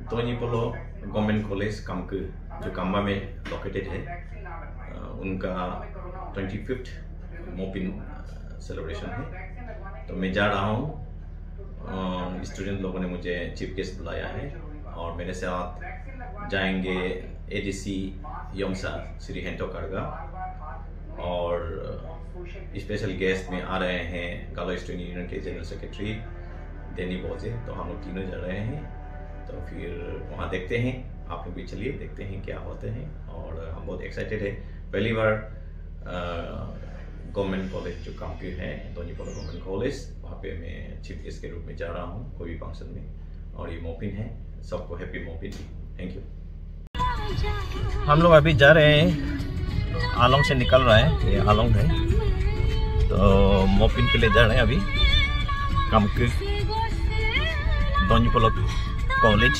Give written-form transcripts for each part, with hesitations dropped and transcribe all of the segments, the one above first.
टोनीपोलो government college कामकु जो काम्बा में located है, उनका 25th मोपिन सेलिब्रेशन है। तो मैं जा रहा हूँ, स्टूडेंट लोगों ने मुझे चीफ गेस्ट बुलाया है और मेरे साथ जाएंगे एडीसी योमसा श्री हेंटो कारगा और स्पेशल गेस्ट में आ रहे हैं गालो स्टूडेंट यूनियन के जनरल सेक्रेटरी डेनी बोजे। तो हम लोग तीनों जा रहे हैं, तो फिर वहाँ देखते हैं, आप लोग भी चलिए देखते हैं क्या होते हैं। और हम बहुत एक्साइटेड है, पहली बार गवर्नमेंट कॉलेज जो कामकु है टोनीपोलो गवर्नमेंट कॉलेज, वहाँ पे मैं चीफ गेस्ट के रूप में जा रहा हूँ कोई भी फंक्शन में। और ये मोपिन है, सबको हैप्पी मोपिन। Thank you. हम लोग अभी जा रहे हैं, आलोंग से निकल रहे हैं, ये आलोंग है, तो मोपिन के लिए जा रहे हैं अभी कामकु टोनीपोलो कॉलेज।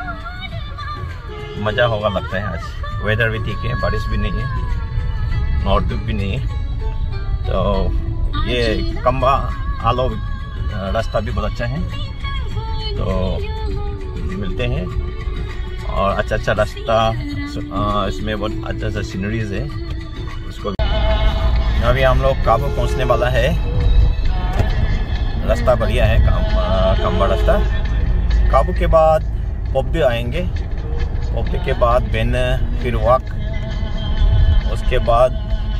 मज़ा होगा लगता है आज, वेदर भी ठीक है, बारिश भी नहीं है और धूप भी नहीं है। तो ये काम्बा आलो रास्ता भी बहुत अच्छा है, तो मिलते हैं। और अच्छा अच्छा रास्ता, इसमें बहुत अच्छा अच्छा सीनरीज है उसको। अभी हम लोग काबू पहुंचने वाला है, रास्ता बढ़िया है, काम्बा रास्ता। काबू के बाद पोप्पे आएंगे, पोप्पे के बाद बेन, फिर वाक, उसके बाद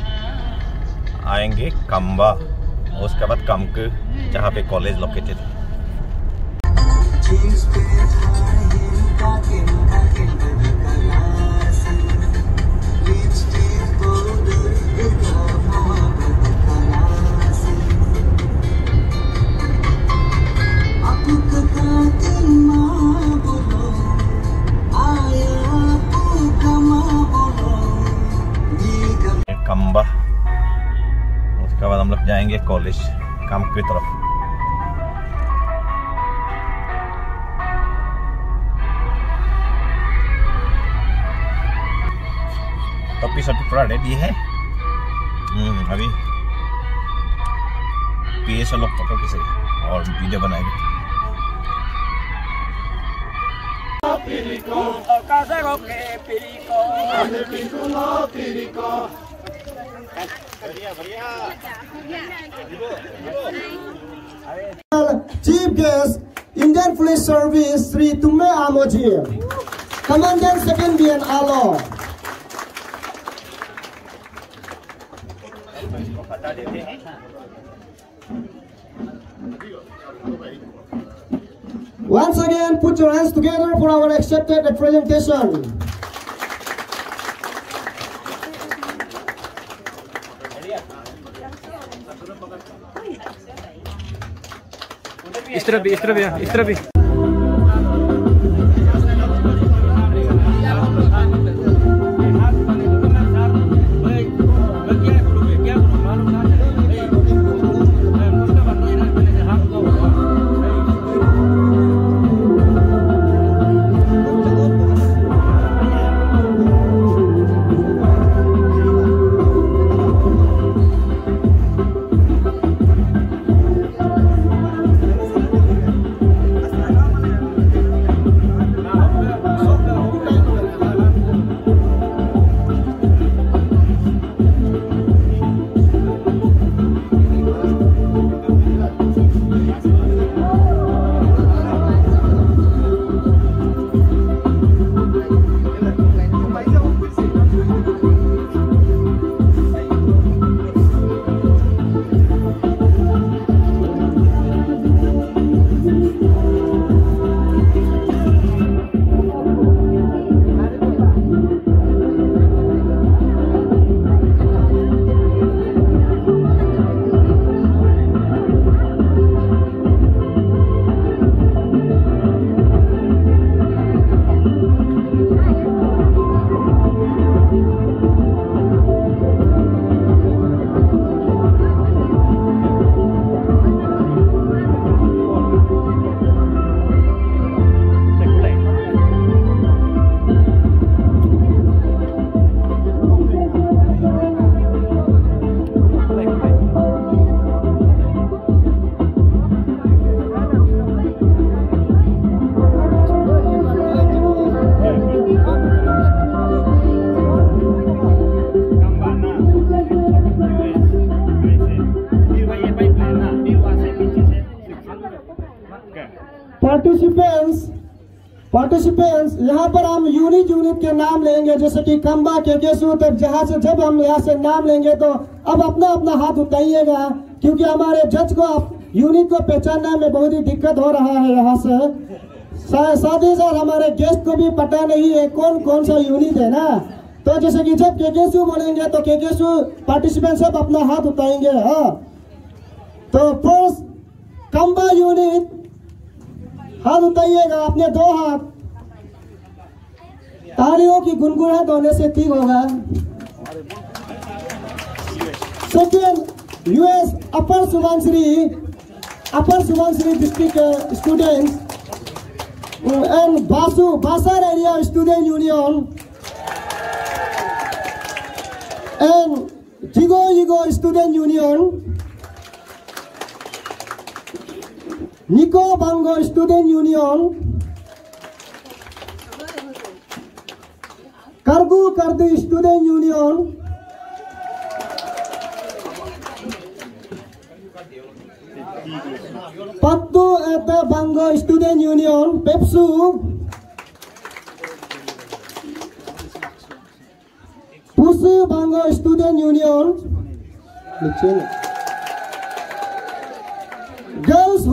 आएंगे काम्बा, उसके बाद कामकु जहाँ पे कॉलेज लोकेटेड है। काम्बा, उसके बाद हम लोग जाएंगे कॉलेज कामकु की तरफ। टोपी सब पूरा रेडी है, अभी पीएस लोग फोटो खींचे और वीडियो बनाएंगे। Chief guest, Indian Police Service, Sri Tumme Amoji, Commandant Second BN Alo. Once again, put your hands together for our accepted representation. इस तरफ भी, इस तरफ भी, इस तरफ भी। पार्टिसिपेंट्स यहाँ पर हम यूनिट के नाम लेंगे, जैसे कि खंबा केकेसू। तब जब हम यहाँ से नाम लेंगे तो अब अपना अपना हाथ उठाइएगा, क्योंकि हमारे जज को यूनिट को पहचानने में बहुत ही दिक्कत हो रहा है यहाँ से। साथ ही साथ हमारे गेस्ट को भी पता नहीं है कौन सा यूनिट है ना। तो जैसे कि जब केकेसू बोलेंगे तो केकेसू पार्टिसिपेंट सब अपना हाथ उठाएंगे। हाँ, तो फर्स्ट खंबा यूनिट, हाथ उठाइएगा अपने 2 हाथ। तालियों की गुनगुनाहट होने से ठीक होगा। Second US upper Subansiri district students and Basar area student union and Jigo student union, Niko Bango student union, Kardu student union, Pattu Ete Bango student union, PEPSU, Pusu Bango student union, girls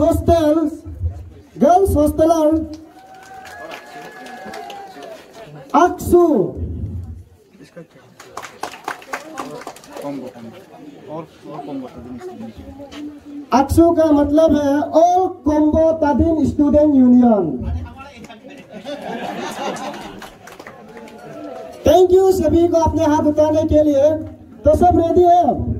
hosteller AKSU. AKSU का मतलब है all Kombo Tadin student union. Thank you सभी को अपने हाथ उठाने के लिए। तो सब रेडी है?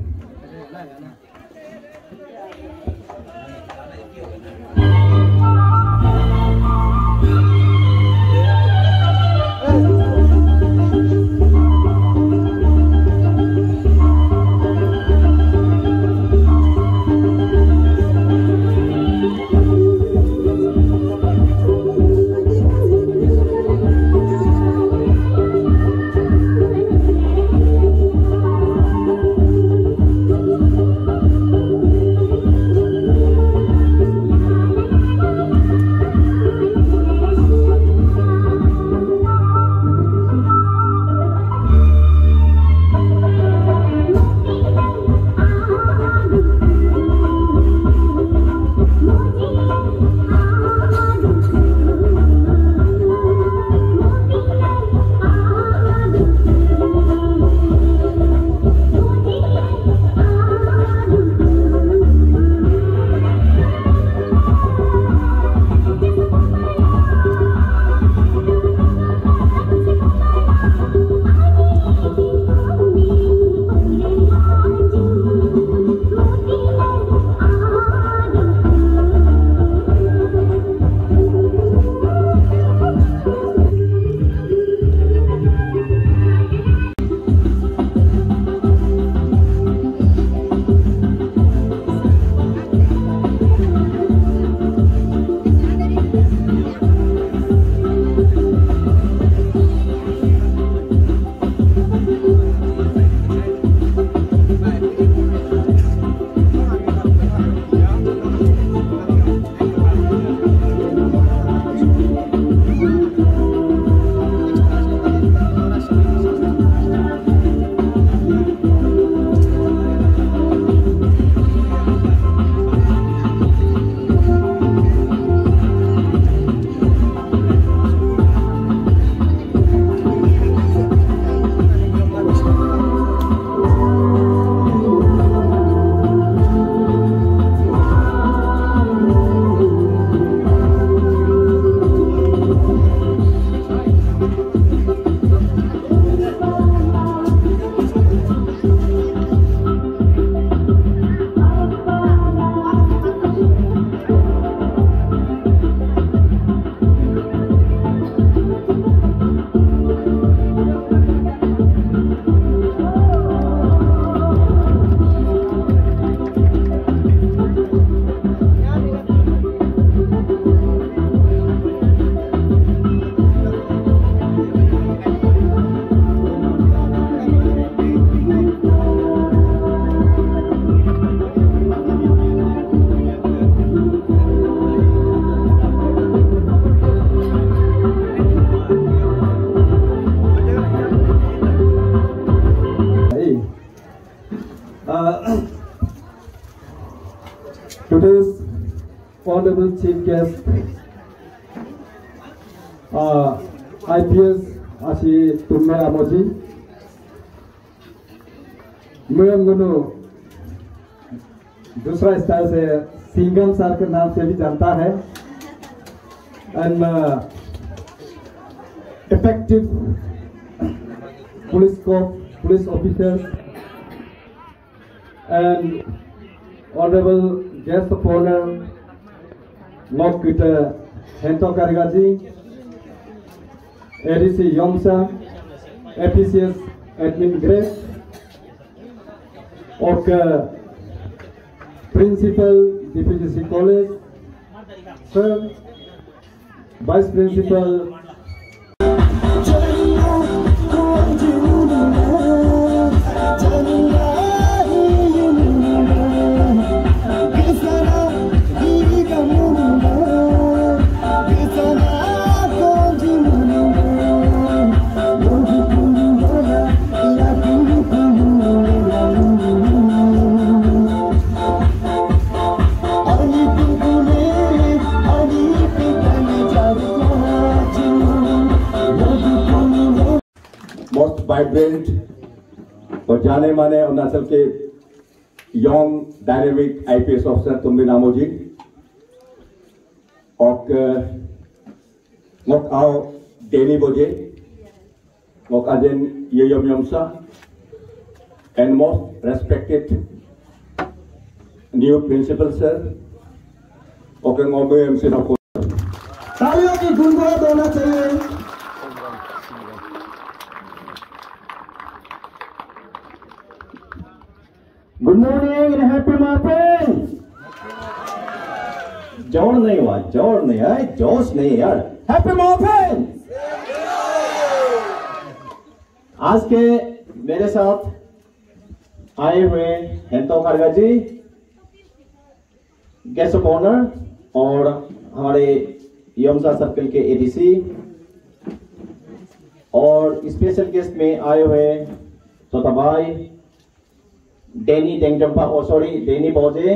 Today's Honorable Chief Guest, IPS Ashi Tumme Amoji, मैं दूसरा स्टाइल से सिंगम सर के नाम से भी जानता है and effective police officers and honorable guest of honor Ngok Kita Hento Kargaji, ADC Yomsa, FPCS Admin Grace, और Principal DPGC College, Sir, Vice Principal. Most vibrant और जाने माने अरुणाचल के young dynamic IPS officer Tumbe Namoji और मोक आओ डेनी बोजे मोक आजेन ये Yamsa and most respected new principal sir और ngombe MC ना तालियों की गुनगुनाहट होना चाहिए। Good morning and happy morning. जोर नहीं हुआ, जोर नहीं है, जोश नहीं यार। Happy morning. आज के मेरे साथ आए हुए Hento Khadga ji, guest of honour और हमारे यमसा सर्कल के एडीसी और स्पेशल गेस्ट में आए हुए Sotabai, Deni Dengjampa, Deni Boje,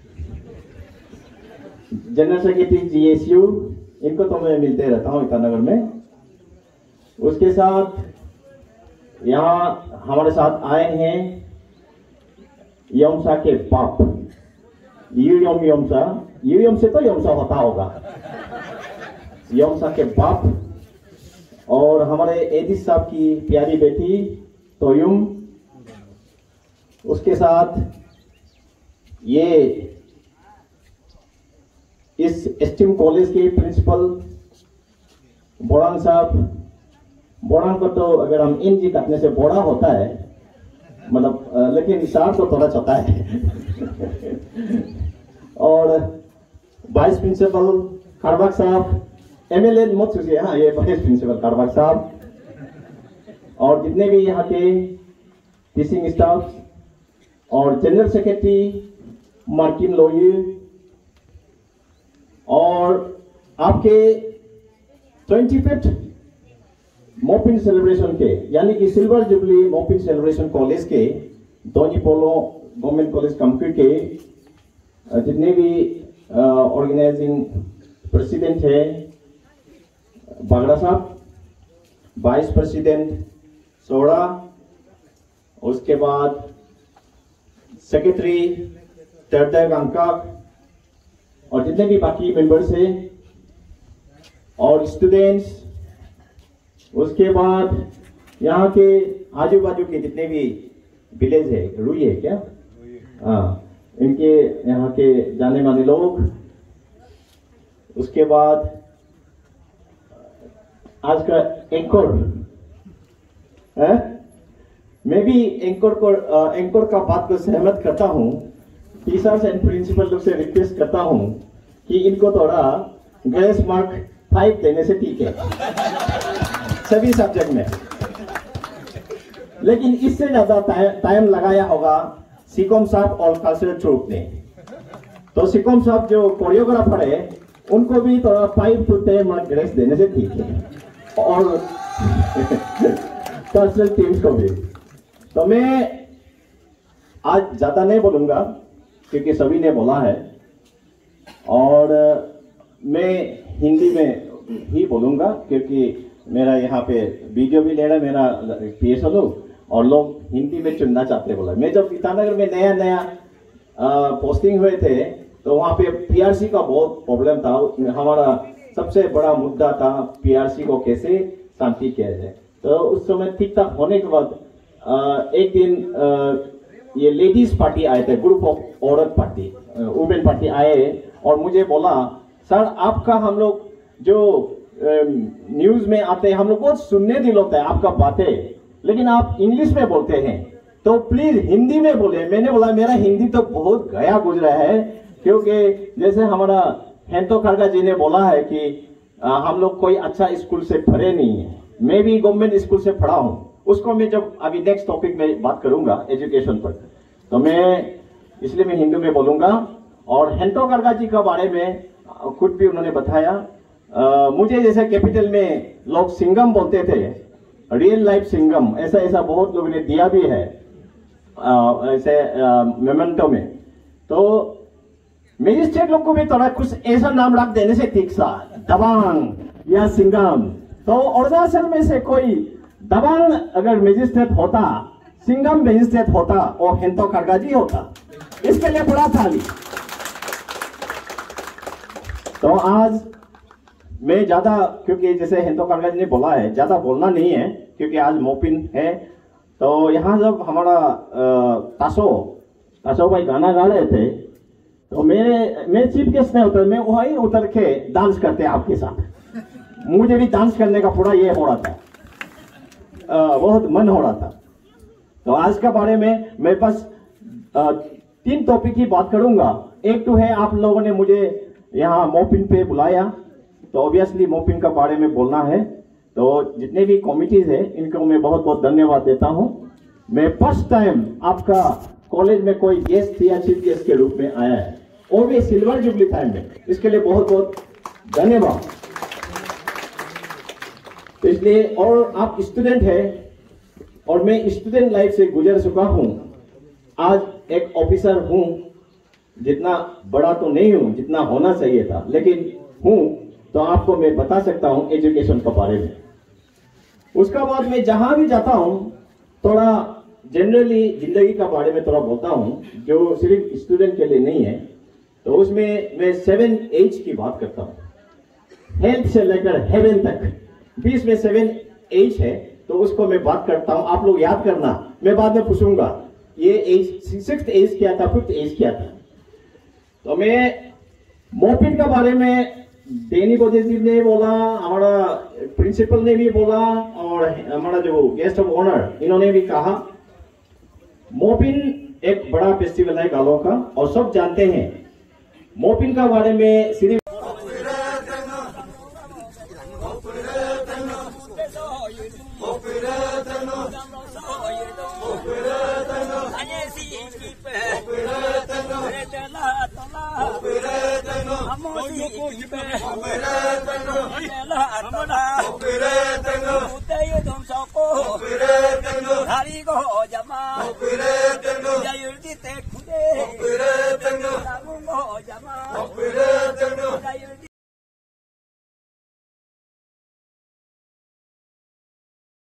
general secretary GSU, इनको तो मैं मिलते रहता हूँ ईटानगर में। उसके साथ यहाँ हमारे साथ आए हैं यमसा के बाप यमसा, यूएम से तो यमसा होता होगा, यमसा के बाप और हमारे एडी साहब की प्यारी बेटी तोयुम, उसके साथ ये इस एसटीएम कॉलेज के प्रिंसिपल बोरांग साहब। बोरांग को तो अगर हम इन जी काटने से बोरा होता है, मतलब लेकिन सार तो थोड़ा छोटा है। और वाइस प्रिंसिपल कारबाग साहब, एमएलए मत सोचिए, हाँ ये वाइस प्रिंसिपल कारबाग साहब और जितने भी यहाँ के टीचिंग स्टाफ और जनरल सेक्रेटरी मार्टिन लोये और आपके 25th मोपिन सेलिब्रेशन के यानी कि silver jubilee Mopin celebration college के Doni Polo government college computer के जितने भी ऑर्गेनाइजिंग प्रेसिडेंट है बागड़ा साहब, वाइस प्रेसिडेंट सोड़ा, उसके बाद सेक्रेटरी टर्डा गंका और जितने भी बाकी मेंबर्स हैं और स्टूडेंट्स, उसके बाद यहाँ के आजू बाजू के जितने भी विलेज है, रुई है क्या, हाँ इनके यहाँ के जाने माने लोग, उसके बाद आज का एंकर है, मैं भी एंकर का बात को सहमत करता हूँ। टीचर्स एंड प्रिंसिपल लोग से रिक्वेस्ट करता हूँ कि इनको थोड़ा ग्रेस मार्क 5 देने से ठीक है सभी सब्जेक्ट में, लेकिन इससे ज्यादा टाइम लगाया होगा सिकोम साहब और कल्चरल ट्रूप ने। तो सिकोम साहब जो कोरियोग्राफर है उनको भी थोड़ा 5 to 10 मार्क ग्रेस देने से ठीक है और कल्चरल टीम्स को भी। तो मैं आज ज्यादा नहीं बोलूंगा क्योंकि सभी ने बोला है, और मैं हिंदी में ही बोलूँगा क्योंकि मेरा यहाँ पे वीडियो भी ले रहा है मेरा PSLO और लोग हिंदी में चुनना चाहते बोला। मैं जब ईटानगर में नया पोस्टिंग हुए थे तो वहाँ पे PRC का बहुत प्रॉब्लम था। हमारा सबसे बड़ा मुद्दा था PRC को कैसे शांति किया जाए। तो उस समय ठीक ठाक होने के बाद एक दिन ये लेडीज पार्टी आए थे, ग्रुप ऑफ औरत पार्टी, वुमेन पार्टी आए और मुझे बोला सर आपका हम लोग जो न्यूज में आते हैं हम लोग बहुत सुनने दिल होता है आपका बातें, लेकिन आप इंग्लिश में बोलते हैं तो प्लीज हिंदी में बोले। मैंने बोला मेरा हिंदी तो बहुत गया गुजरा है, क्योंकि जैसे हमारा हेंतो खड़गा जी ने बोला है कि हम लोग कोई अच्छा स्कूल से पढ़े नहीं है। मैं भी गवर्नमेंट स्कूल से पढ़ा हूं, उसको मैं जब अभी नेक्स्ट टॉपिक में बात करूंगा एजुकेशन पर, तो मैं इसलिए मैं हिंदी में बोलूंगा। और हेंतो खड़गा जी के बारे में कुछ भी उन्होंने बताया। मुझे जैसे कैपिटल में लोग सिंगम बोलते थे, रियल लाइफ सिंगम, ऐसा बहुत लोगों ने दिया भी है ऐसे मेमेंटो में। तो मजिस्ट्रेट लोग को भी थोड़ा कुछ ऐसा नाम रख देने से ठीक सा, दबांग या सिंगम। तो अरुणाचल में से कोई दबांग अगर मजिस्ट्रेट होता, सिंगम मजिस्ट्रेट होता और हेंतो खड़गा जी होता। इसके लिए बड़ा थाली। तो आज मैं ज्यादा, क्योंकि जैसे हेंतो खड़गा जी ने बोला है ज्यादा बोलना नहीं है क्योंकि आज मोपिन है। तो यहाँ जब हमारा तासो भाई गाना गा रहे थे तो मैं चीफ गेस्ट नहीं उतर, मैं वही उतर के डांस करते आपके साथ। मुझे भी डांस करने का पूरा ये हो रहा था, बहुत मन हो रहा था। तो आज के बारे में मैं बस 3 टॉपिक की बात करूंगा। एक तो है आप लोगों ने मुझे यहाँ मोपिन पे बुलाया, तो ऑब्वियसली मोपिन का बारे में बोलना है। तो जितने भी कमिटीज है इनको मैं बहुत बहुत धन्यवाद देता हूँ। मैं फर्स्ट टाइम आपका कॉलेज में कोई गेस्ट या चीफ गेस्ट के रूप में आया है, और भी सिल्वर जुबली टाइम में, इसके लिए बहुत बहुत धन्यवाद। तो इसलिए, और आप स्टूडेंट है और मैं स्टूडेंट लाइफ से गुजर चुका हूं, आज एक ऑफिसर हूं। जितना बड़ा तो नहीं हूं जितना होना चाहिए था, लेकिन हूं। तो आपको मैं बता सकता हूं एजुकेशन के बारे में। उसका बाद मैं जहां भी जाता हूं थोड़ा जनरली जिंदगी का बारे में थोड़ा बोलता हूं, जो सिर्फ स्टूडेंट के लिए नहीं है। तो उसमें मैं 7 H की बात करता हूं, हेल्थ से लेकर हेवन तक। बीच में 7 H है, तो उसको मैं बात करता हूं। आप लोग याद करना, मैं बाद में पूछूंगा ये H 6th H क्या था, 5th H क्या था। तो मैं मोपिन के बारे में डेनी पॉजिटिव ने बोला, हमारा प्रिंसिपल ने भी बोला, और हमारा जो गेस्ट ऑफ ऑनर इन्होंने भी कहा। मोपिन एक बड़ा फेस्टिवल है गालों का, और सब जानते हैं मोपिन का बारे में। सिर्फ